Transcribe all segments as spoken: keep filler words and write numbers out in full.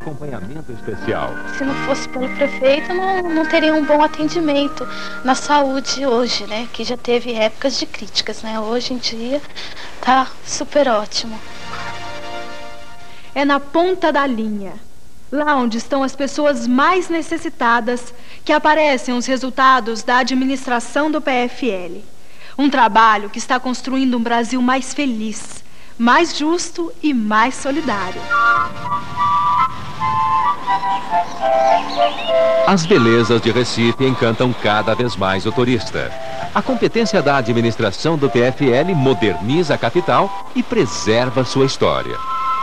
Acompanhamento especial. Se não fosse pelo prefeito, não, não teria um bom atendimento na saúde hoje, né? Que já teve épocas de críticas, né? Hoje em dia tá super ótimo. É na ponta da linha, lá onde estão as pessoas mais necessitadas, que aparecem os resultados da administração do P F L. Um trabalho que está construindo um Brasil mais feliz, mais justo e mais solidário. As belezas de Recife encantam cada vez mais o turista. A competência da administração do P F L moderniza a capital e preserva sua história.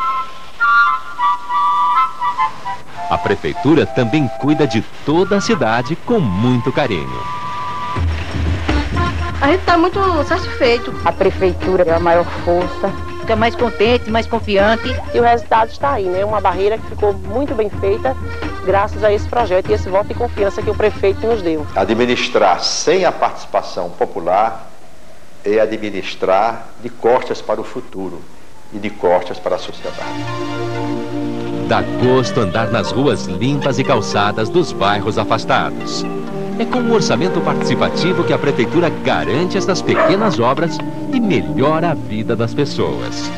A prefeitura também cuida de toda a cidade com muito carinho. A gente está muito satisfeito. A prefeitura é a maior força. Fica mais contente, mais confiante. E o resultado está aí, né? Uma barreira que ficou muito bem feita graças a esse projeto e esse voto de confiança que o prefeito nos deu. Administrar sem a participação popular é administrar de costas para o futuro e de costas para a sociedade. Dá gosto andar nas ruas limpas e calçadas dos bairros afastados. É com o orçamento participativo que a prefeitura garante essas pequenas obras e melhora a vida das pessoas.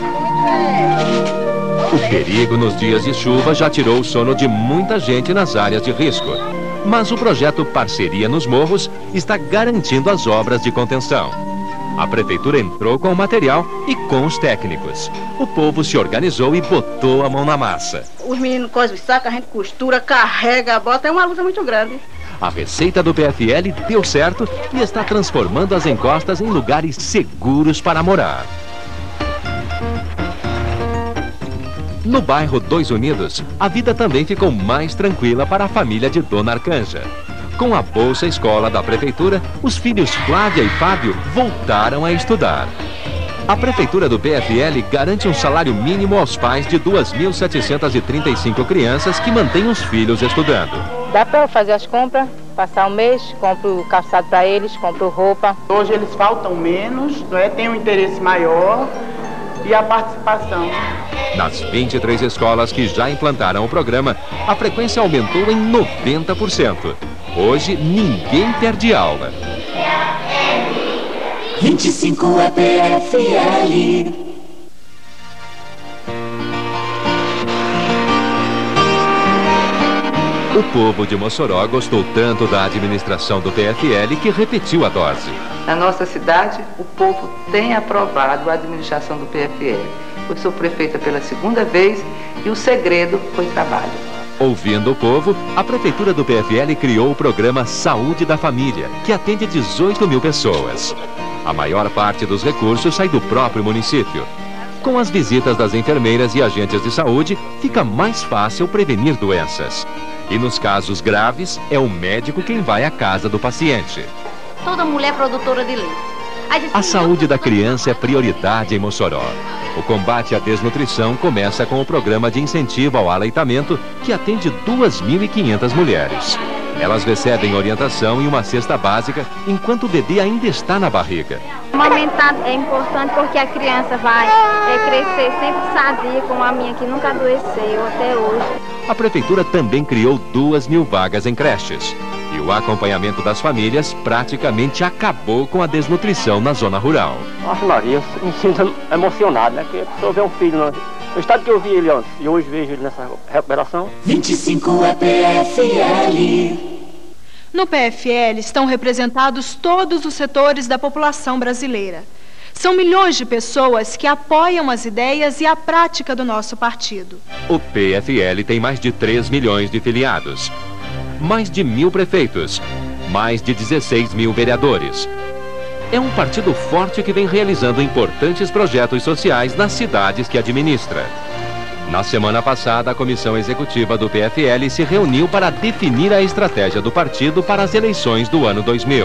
O perigo nos dias de chuva já tirou o sono de muita gente nas áreas de risco. Mas o projeto Parceria nos Morros está garantindo as obras de contenção. A prefeitura entrou com o material e com os técnicos. O povo se organizou e botou a mão na massa. Os meninos cosem o saco, a gente costura, carrega, bota, é uma luta muito grande. A receita do P F L deu certo e está transformando as encostas em lugares seguros para morar. No bairro Dois Unidos, a vida também ficou mais tranquila para a família de Dona Arcanja. Com a Bolsa Escola da Prefeitura, os filhos Flávia e Fábio voltaram a estudar. A Prefeitura do P F L garante um salário mínimo aos pais de duas mil setecentas e trinta e cinco crianças que mantêm os filhos estudando. Dá para fazer as compras, passar um mês, compro calçado para eles, compro roupa. Hoje eles faltam menos, não é? Tem um interesse maior e a participação. Nas vinte e três escolas que já implantaram o programa, a frequência aumentou em noventa por cento. Hoje, ninguém perde aula. vinte e cinco é P F L. O povo de Mossoró gostou tanto da administração do P F L que repetiu a dose. Na nossa cidade, o povo tem aprovado a administração do P F L. Eu sou prefeita pela segunda vez e o segredo foi trabalho. Ouvindo o povo, a Prefeitura do P F L criou o programa Saúde da Família, que atende dezoito mil pessoas. A maior parte dos recursos sai do próprio município. Com as visitas das enfermeiras e agentes de saúde, fica mais fácil prevenir doenças. E nos casos graves, é o médico quem vai à casa do paciente. Toda mulher produtora de leite. A saúde da criança é prioridade em Mossoró. O combate à desnutrição começa com o programa de incentivo ao aleitamento, que atende duas mil e quinhentas mulheres. Elas recebem orientação e uma cesta básica enquanto o bebê ainda está na barriga. Amamentar é importante porque a criança vai é, crescer sempre sadia, como a minha que nunca adoeceu até hoje. A prefeitura também criou duas mil vagas em creches. E o acompanhamento das famílias praticamente acabou com a desnutrição na zona rural. Nossa Maria, eu me sinto emocionado, né? Porque a pessoa vê um filho no, no estado que eu vi ele antes e hoje vejo ele nessa recuperação. vinte e cinco é P F L. No P F L estão representados todos os setores da população brasileira. São milhões de pessoas que apoiam as ideias e a prática do nosso partido. O P F L tem mais de três milhões de filiados. Mais de mil prefeitos, mais de dezesseis mil vereadores. É um partido forte que vem realizando importantes projetos sociais nas cidades que administra. Na semana passada, a comissão executiva do P F L se reuniu para definir a estratégia do partido para as eleições do ano dois mil.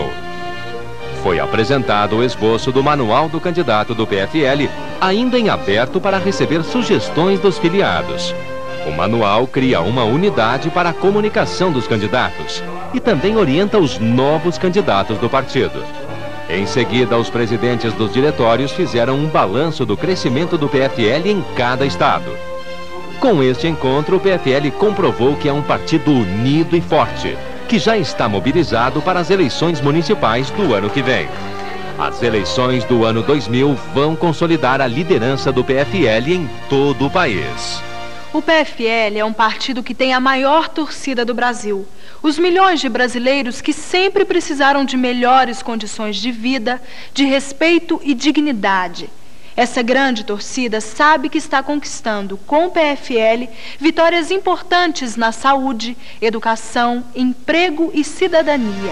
Foi apresentado o esboço do manual do candidato do P F L, ainda em aberto para receber sugestões dos filiados. O manual cria uma unidade para a comunicação dos candidatos e também orienta os novos candidatos do partido. Em seguida, os presidentes dos diretórios fizeram um balanço do crescimento do P F L em cada estado. Com este encontro, o P F L comprovou que é um partido unido e forte, que já está mobilizado para as eleições municipais do ano que vem. As eleições do ano dois mil vão consolidar a liderança do P F L em todo o país. O P F L é um partido que tem a maior torcida do Brasil. Os milhões de brasileiros que sempre precisaram de melhores condições de vida, de respeito e dignidade. Essa grande torcida sabe que está conquistando com o P F L vitórias importantes na saúde, educação, emprego e cidadania.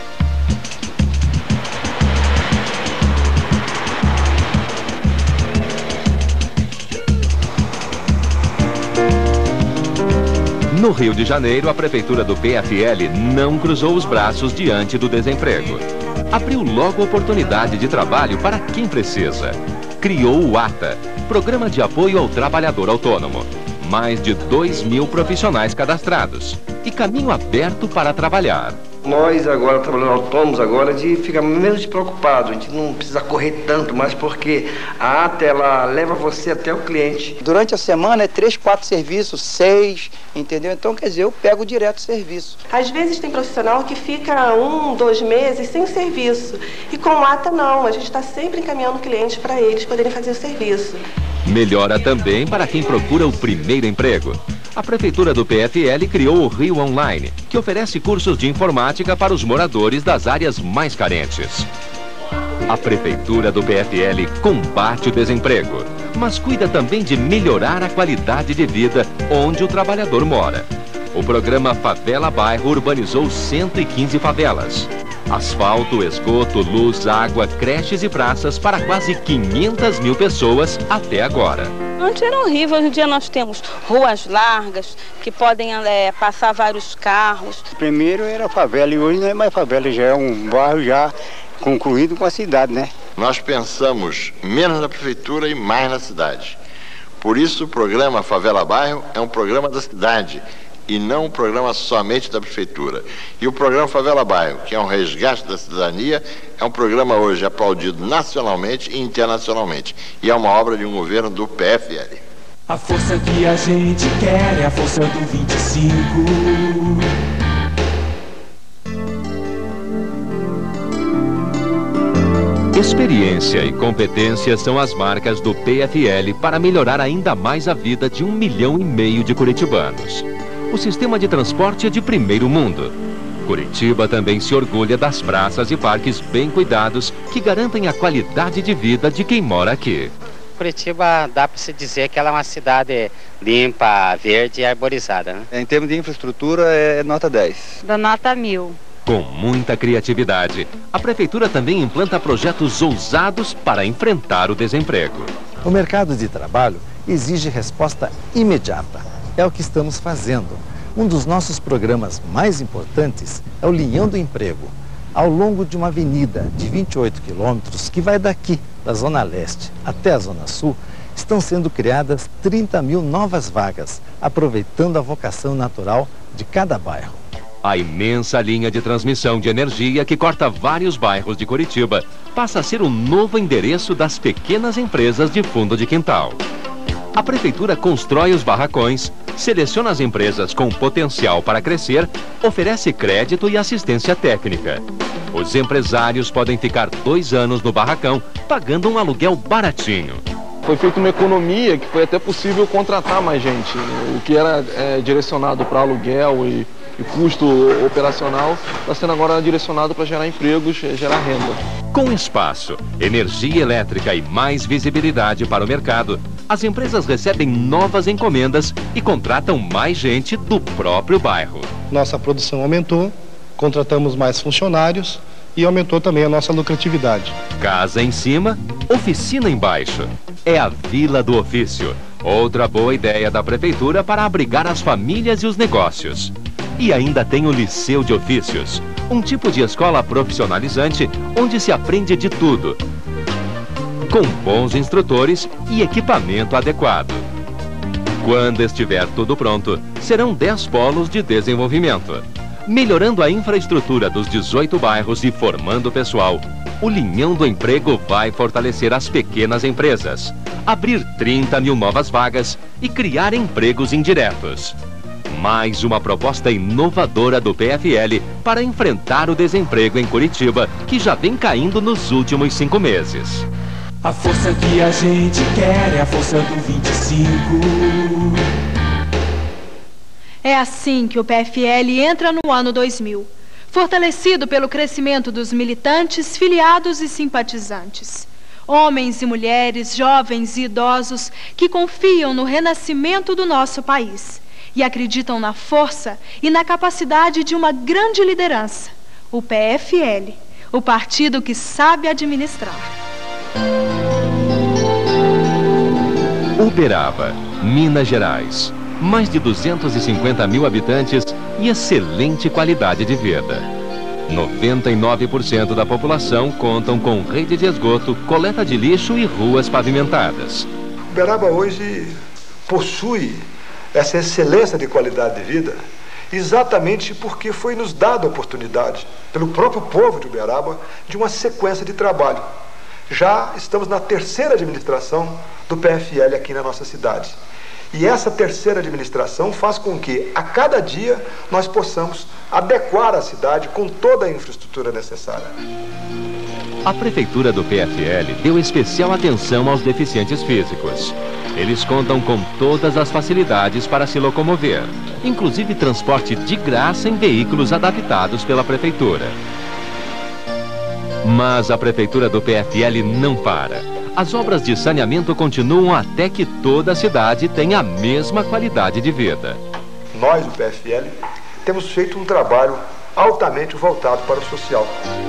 No Rio de Janeiro, a prefeitura do P F L não cruzou os braços diante do desemprego. Abriu logo oportunidade de trabalho para quem precisa. Criou o ATA, Programa de Apoio ao Trabalhador Autônomo. Mais de dois mil profissionais cadastrados e caminho aberto para trabalhar. Nós agora, trabalhando autônomos agora, de ficar menos preocupados, a gente não precisa correr tanto, mas porque a ATA, ela leva você até o cliente. Durante a semana é três, quatro serviços, seis, entendeu? Então, quer dizer, eu pego direto o serviço. Às vezes tem profissional que fica um, dois meses sem serviço. E com o ATA não, a gente está sempre encaminhando clientes para eles poderem fazer o serviço. Melhora também para quem procura o primeiro emprego. A prefeitura do P F L criou o Rio Online, que oferece cursos de informática para os moradores das áreas mais carentes. A prefeitura do P F L combate o desemprego, mas cuida também de melhorar a qualidade de vida onde o trabalhador mora. O programa Favela Bairro urbanizou cento e quinze favelas. Asfalto, esgoto, luz, água, creches e praças para quase quinhentas mil pessoas até agora. Antes era horrível, hoje em dia nós temos ruas largas que podem é, passar vários carros. Primeiro era favela e hoje não é mais favela, já é um bairro já concluído com a cidade, né? Nós pensamos menos na prefeitura e mais na cidade. Por isso o programa Favela Bairro é um programa da cidade e não um programa somente da prefeitura. E o programa Favela Bairro, que é um resgate da cidadania, é um programa hoje aplaudido nacionalmente e internacionalmente. E é uma obra de um governo do P F L. A força que a gente quer é a força do vinte e cinco. Experiência e competência são as marcas do P F L para melhorar ainda mais a vida de um milhão e meio de curitibanos. O sistema de transporte é de primeiro mundo. Curitiba também se orgulha das praças e parques bem cuidados que garantem a qualidade de vida de quem mora aqui. Curitiba dá para se dizer que ela é uma cidade limpa, verde e arborizada, né? Em termos de infraestrutura é nota dez. Da nota mil. Com muita criatividade, a prefeitura também implanta projetos ousados para enfrentar o desemprego. O mercado de trabalho exige resposta imediata. É o que estamos fazendo. Um dos nossos programas mais importantes é o Linhão do Emprego. Ao longo de uma avenida de vinte e oito quilômetros, que vai daqui, da Zona Leste até a Zona Sul, estão sendo criadas trinta mil novas vagas, aproveitando a vocação natural de cada bairro. A imensa linha de transmissão de energia que corta vários bairros de Curitiba passa a ser o novo endereço das pequenas empresas de fundo de quintal. A prefeitura constrói os barracões, seleciona as empresas com potencial para crescer, oferece crédito e assistência técnica. Os empresários podem ficar dois anos no barracão, pagando um aluguel baratinho. Foi feita uma economia que foi até possível contratar mais gente. O que era é, direcionado para aluguel e, e custo operacional está sendo agora direcionado para gerar empregos, gerar renda. Com espaço, energia elétrica e mais visibilidade para o mercado, as empresas recebem novas encomendas e contratam mais gente do próprio bairro. Nossa produção aumentou, contratamos mais funcionários e aumentou também a nossa lucratividade. Casa em cima, oficina embaixo. É a Vila do Ofício, outra boa ideia da prefeitura para abrigar as famílias e os negócios. E ainda tem o Liceu de Ofícios, um tipo de escola profissionalizante onde se aprende de tudo, com bons instrutores e equipamento adequado. Quando estiver tudo pronto, serão dez polos de desenvolvimento. Melhorando a infraestrutura dos dezoito bairros e formando pessoal, O Linhão do Emprego vai fortalecer as pequenas empresas, abrir trinta mil novas vagas e criar empregos indiretos. Mais uma proposta inovadora do P F L para enfrentar o desemprego em Curitiba, que já vem caindo nos últimos cinco meses. A força que a gente quer é a força do vinte e cinco. É assim que o P F L entra no ano dois mil, fortalecido pelo crescimento dos militantes, filiados e simpatizantes. Homens e mulheres, jovens e idosos que confiam no renascimento do nosso país e acreditam na força e na capacidade de uma grande liderança, o P F L, o partido que sabe administrar. Uberaba, Minas Gerais. Mais de duzentos e cinquenta mil habitantes e excelente qualidade de vida. noventa e nove por cento da população contam com rede de esgoto, coleta de lixo e ruas pavimentadas. Uberaba hoje possui essa excelência de qualidade de vida exatamente porque foi nos dada a oportunidade, pelo próprio povo de Uberaba, de uma sequência de trabalho. Já estamos na terceira administração do P F L aqui na nossa cidade. E essa terceira administração faz com que, a cada dia, nós possamos adequar a cidade com toda a infraestrutura necessária. A Prefeitura do P F L deu especial atenção aos deficientes físicos. Eles contam com todas as facilidades para se locomover, inclusive transporte de graça em veículos adaptados pela Prefeitura. Mas a Prefeitura do P F L não para. As obras de saneamento continuam até que toda a cidade tenha a mesma qualidade de vida. Nós, do P F L, temos feito um trabalho altamente voltado para o social.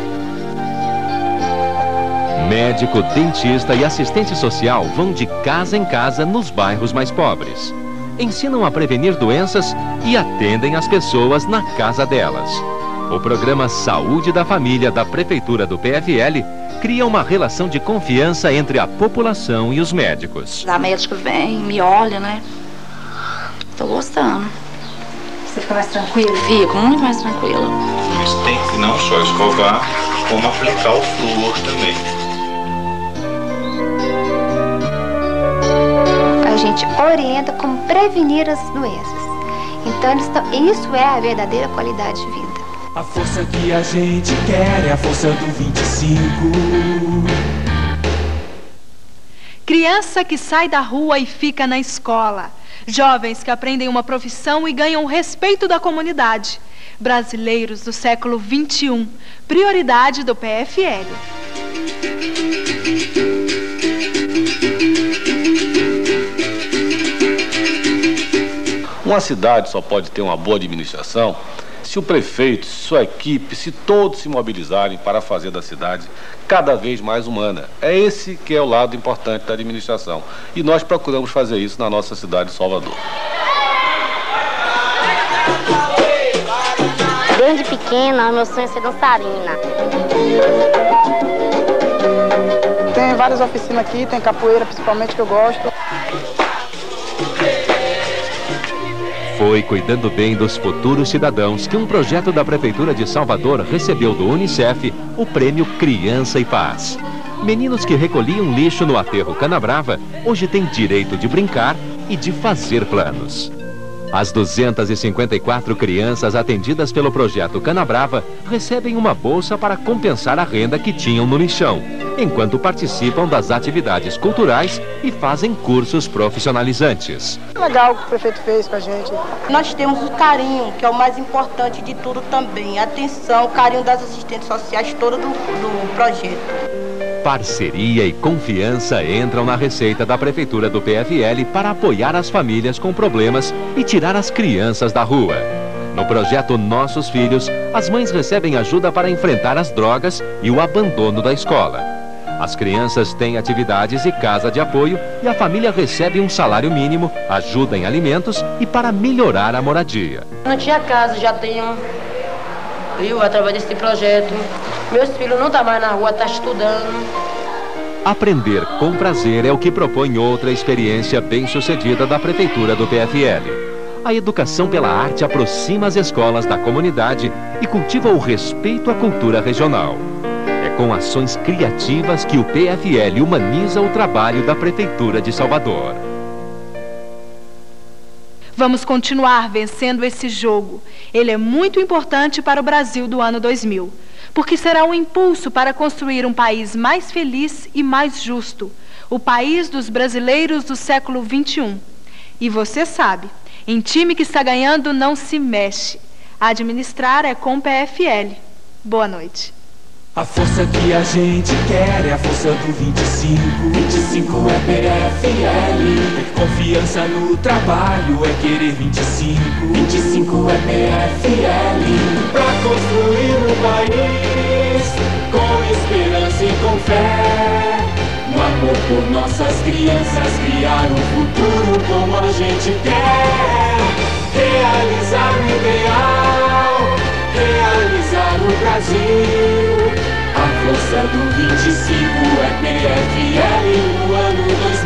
Médico, dentista e assistente social vão de casa em casa nos bairros mais pobres. Ensinam a prevenir doenças e atendem as pessoas na casa delas. O programa Saúde da Família da Prefeitura do P F L cria uma relação de confiança entre a população e os médicos. A médica vem, me olha, né? Tô gostando. Você fica mais tranquila? Fico muito mais tranquila. Mas tem que não só escovar, como aplicar o flúor também. A gente orienta como prevenir as doenças. Então, eles tão, isso é a verdadeira qualidade de vida. A força que a gente quer é a força do vinte e cinco. Criança que sai da rua e fica na escola. Jovens que aprendem uma profissão e ganham o respeito da comunidade. Brasileiros do século vinte e um. Prioridade do P F L. Uma cidade só pode ter uma boa administração se o prefeito, sua equipe, se todos se mobilizarem para fazer da cidade cada vez mais humana. É esse que é o lado importante da administração. E nós procuramos fazer isso na nossa cidade de Salvador. Desde pequena, meu sonho é ser dançarina. Tem várias oficinas aqui, tem capoeira principalmente que eu gosto. Foi cuidando bem dos futuros cidadãos que um projeto da Prefeitura de Salvador recebeu do Unicef o prêmio Criança e Paz. Meninos que recolhiam lixo no aterro Canabrava hoje têm direito de brincar e de fazer planos. As duzentas e cinquenta e quatro crianças atendidas pelo projeto Canabrava recebem uma bolsa para compensar a renda que tinham no lixão, enquanto participam das atividades culturais e fazem cursos profissionalizantes. É legal o que o prefeito fez com a gente. Nós temos o carinho, que é o mais importante de tudo também. A atenção, o carinho das assistentes sociais todas do, do projeto. Parceria e confiança entram na receita da Prefeitura do P F L para apoiar as famílias com problemas e tirar as crianças da rua. No projeto Nossos Filhos, as mães recebem ajuda para enfrentar as drogas e o abandono da escola. As crianças têm atividades e casa de apoio e a família recebe um salário mínimo, ajuda em alimentos e para melhorar a moradia. Não tinha casa, já tenho, viu, através desse projeto. Meus filhos não estão mais na rua, estão estudando. Aprender com prazer é o que propõe outra experiência bem-sucedida da Prefeitura do P F L. A educação pela arte aproxima as escolas da comunidade e cultiva o respeito à cultura regional. É com ações criativas que o P F L humaniza o trabalho da Prefeitura de Salvador. Vamos continuar vencendo esse jogo. Ele é muito importante para o Brasil do ano dois mil, porque será um impulso para construir um país mais feliz e mais justo, o país dos brasileiros do século vinte e um. E você sabe, em time que está ganhando não se mexe. Administrar é com o P F L. Boa noite. A força que a gente quer é a força do vinte e cinco. vinte e cinco é P F L. Ter confiança no trabalho é querer vinte e cinco. vinte e cinco é P F L. Pra construir um país com esperança e com fé, no amor por nossas crianças, criar um futuro como a gente quer. Realizar o ideal, realizar o Brasil. A força do vinte e cinco é P F L no ano dois mil.